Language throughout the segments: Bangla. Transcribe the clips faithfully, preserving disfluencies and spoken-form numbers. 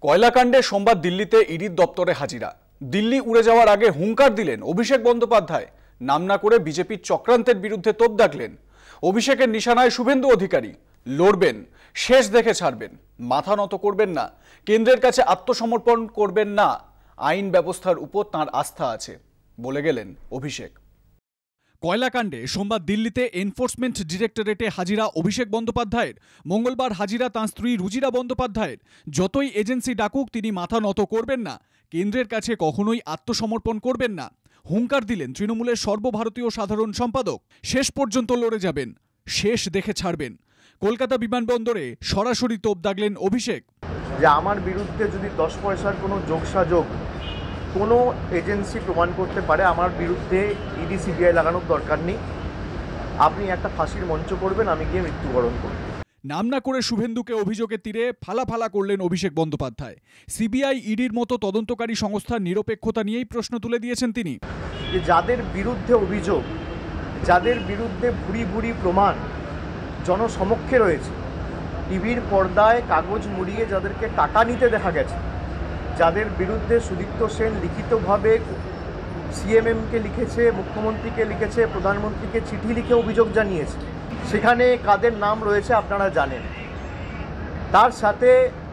কয়লাকাণ্ডে সোমবার দিল্লিতে ইডির দপ্তরে হাজিরা। দিল্লি উড়ে যাওয়ার আগে হুঙ্কার দিলেন অভিষেক বন্দ্যোপাধ্যায়। নাম না করে বিজেপির চক্রান্তের বিরুদ্ধে তোপ দাগলেন। অভিষেকের নিশানায় শুভেন্দু অধিকারী। লড়বেন, শেষ দেখে ছাড়বেন, মাথা নত করবেন না, কেন্দ্রের কাছে আত্মসমর্পণ করবেন না, আইন ব্যবস্থার উপর তাঁর আস্থা আছে বলে গেলেন অভিষেক। কয়লাকাণ্ডে সোমবার দিল্লিতে এনফোর্সমেন্ট ডিরেক্টরেটে হাজিরা অভিষেক বন্দ্যোপাধ্যায়ের। মঙ্গলবার হাজিরা তাঁর স্ত্রী রুজিরা বন্দ্যোপাধ্যায়ের। যতই এজেন্সি ডাকুক তিনি মাথা নত করবেন না, কেন্দ্রের কাছে কখনোই আত্মসমর্পণ করবেন না। হুঙ্কার দিলেন তৃণমূলের সর্বভারতীয় সাধারণ সম্পাদক। শেষ পর্যন্ত লড়ে যাবেন, শেষ দেখে ছাড়বেন। কলকাতা বিমানবন্দরে সরাসরি তোপ দাগলেন অভিষেক। যে আমার বিরুদ্ধে যদি দশ পয়সার কোনো যোগসাযোগ কোনো এজেন্সি প্রমাণ করতে পারে, আমার বিরুদ্ধে ইডি সিবিআই লাগানোর দরকার নেই। আপনি একটা ফাঁসির মঞ্চ করবেন, আমি গিয়ে মৃত্যুবরণ করব। নাম না করে শুভেন্দুকে অভিযোগের তীরে ফালা ফালা করলেন অভিষেক বন্দ্যোপাধ্যায়। সিবিআই ইডির মতো তদন্তকারী সংস্থার নিরপেক্ষতা নিয়েই প্রশ্ন তুলে দিয়েছেন তিনি। যে যাদের বিরুদ্ধে অভিযোগ, যাদের বিরুদ্ধে ভুরি ভুরি প্রমাণ জনসমক্ষে রয়েছে, টিভির পর্দায় কাগজ মুড়িয়ে যাদেরকে টাকা নিতে দেখা গেছে, যাদের বিরুদ্ধে সুদীপ্ত সেন লিখিতভাবে সিএমএমকে লিখেছে, মুখ্যমন্ত্রীকে লিখেছে, প্রধানমন্ত্রীকে চিঠি লিখে অভিযোগ জানিয়েছে, সেখানে কাদের নাম রয়েছে আপনারা জানেন। তার সাথে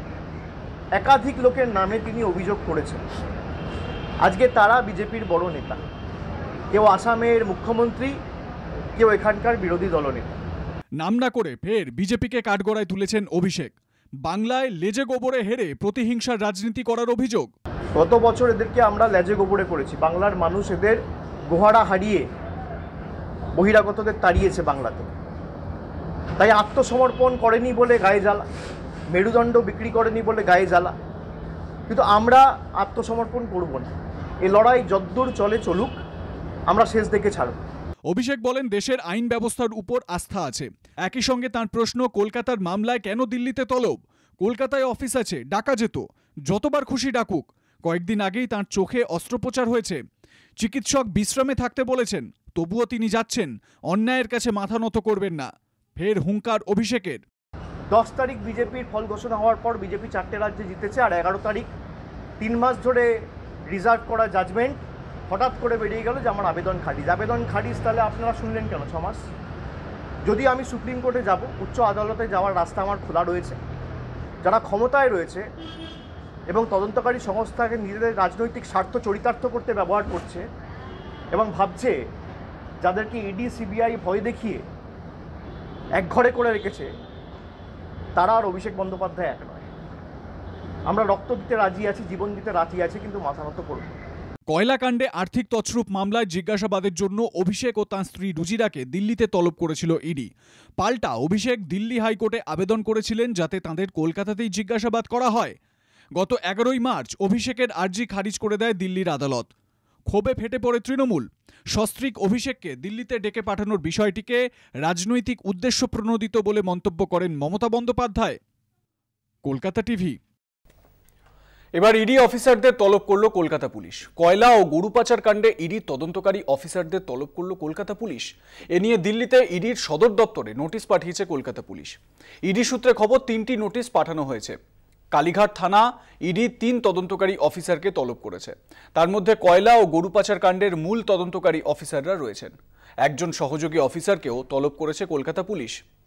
একাধিক লোকের নামে তিনি অভিযোগ করেছেন। আজকে তারা বিজেপির বড় নেতা, কেউ আসামের মুখ্যমন্ত্রী, কেউ এখানকার বিরোধী দলনেতা। নাম না করে ফের বিজেপিকে কাঠগড়ায় তুলেছেন অভিষেক। বাংলায় লেজে গোবরে হেরে প্রতিহিংসার রাজনীতি করার অভিযোগ। গত বছর এদেরকে আমরা লেজে গোবরে করেছি। বাংলার মানুষ এদের গোহারা হারিয়ে বহিরাগতদের তাড়িয়েছে বাংলাতে। তাই আত্মসমর্পণ করেনি বলে গায়ে জ্বালা, মেরুদণ্ড বিক্রি করেনি বলে গায়ে জ্বালা। কিন্তু আমরা আত্মসমর্পণ করব না। এই লড়াই যদ্দূর চলে চলুক, আমরা শেষ দেখে ছাড়ব। অভিষেক বলেন দেশের আইন ব্যবস্থার উপর আস্থা আছে। একই সঙ্গে তাঁর প্রশ্ন, কলকাতার মামলায় কেন দিল্লিতে তলব? কলকাতায় অফিস আছে, ডাকা যেত, যতবার খুশি ডাকুক। কয়েকদিন আগেই তাঁর চোখে অস্ত্রোপচার হয়েছে, চিকিৎসক বিশ্রামে থাকতে বলেছেন, তবুও তিনি যাচ্ছেন। অন্যায়ের কাছে মাথা নত করবেন না। ফের হুঙ্কার অভিষেকের। দশ তারিখ বিজেপির ফল ঘোষণা হওয়ার পর বিজেপি চারটে রাজ্যে জিতেছে, আর এগারো তারিখ তিন মাস ধরে রিজার্ভ করা জাজমেন্ট হঠাৎ করে বেরিয়ে গেল যে আমার আবেদন খারিজ। আবেদন খারিজ তাহলে আপনারা শুনলেন কেন ছ মাস? যদি আমি সুপ্রিম কোর্টে যাব, উচ্চ আদালতে যাওয়ার রাস্তা আমার খোলা রয়েছে। যারা ক্ষমতায় রয়েছে এবং তদন্তকারী সংস্থাকে নিজেদের রাজনৈতিক স্বার্থ চরিতার্থ করতে ব্যবহার করছে এবং ভাবছে যাদেরকে ইডি সিবিআই ভয় দেখিয়ে একঘরে করে রেখেছে, তারা আর অভিষেক বন্দ্যোপাধ্যায় এক নয়। আমরা রক্ত দিতে রাজি আছি, জীবন দিতে রাজি আছি, কিন্তু মাথা নত করব। কয়লাকাণ্ডে আর্থিক তছরূপ মামলায় জিজ্ঞাসাবাদের জন্য অভিষেক ও তাঁর স্ত্রী রুজিরাকে দিল্লিতে তলব করেছিল ইডি। পাল্টা অভিষেক দিল্লি হাইকোর্টে আবেদন করেছিলেন যাতে তাঁদের কলকাতাতেই জিজ্ঞাসাবাদ করা হয়। গত এগারোই মার্চ অভিষেকের আর্জি খারিজ করে দেয় দিল্লির আদালত। ক্ষোভে ফেটে পড়ে তৃণমূল। সস্ত্রীক অভিষেককে দিল্লিতে ডেকে পাঠানোর বিষয়টিকে রাজনৈতিক উদ্দেশ্য প্রণোদিত বলে মন্তব্য করেন মমতা বন্দ্যোপাধ্যায়। কলকাতা টিভি। এবার ইডি অফিসারদের তলব করল কলকাতা পুলিশ। কয়লা ও গরু পাচার কাণ্ডে ইডি তদন্তকারী অফিসারদের তলব করল কলকাতা পুলিশ। এ নিয়ে দিল্লিতে ইডির সদর দপ্তরে নোটিশ পাঠিয়েছে কলকাতা পুলিশ। ইডি সূত্রে খবর, তিনটি নোটিশ পাঠানো হয়েছে। কালীঘাট থানা ইডি তিন তদন্তকারী অফিসারকে তলব করেছে। তার মধ্যে কয়লা ও গরু পাচার কাণ্ডের মূল তদন্তকারী অফিসাররা রয়েছেন। একজন সহযোগী অফিসারকেও তলব করেছে কলকাতা পুলিশ।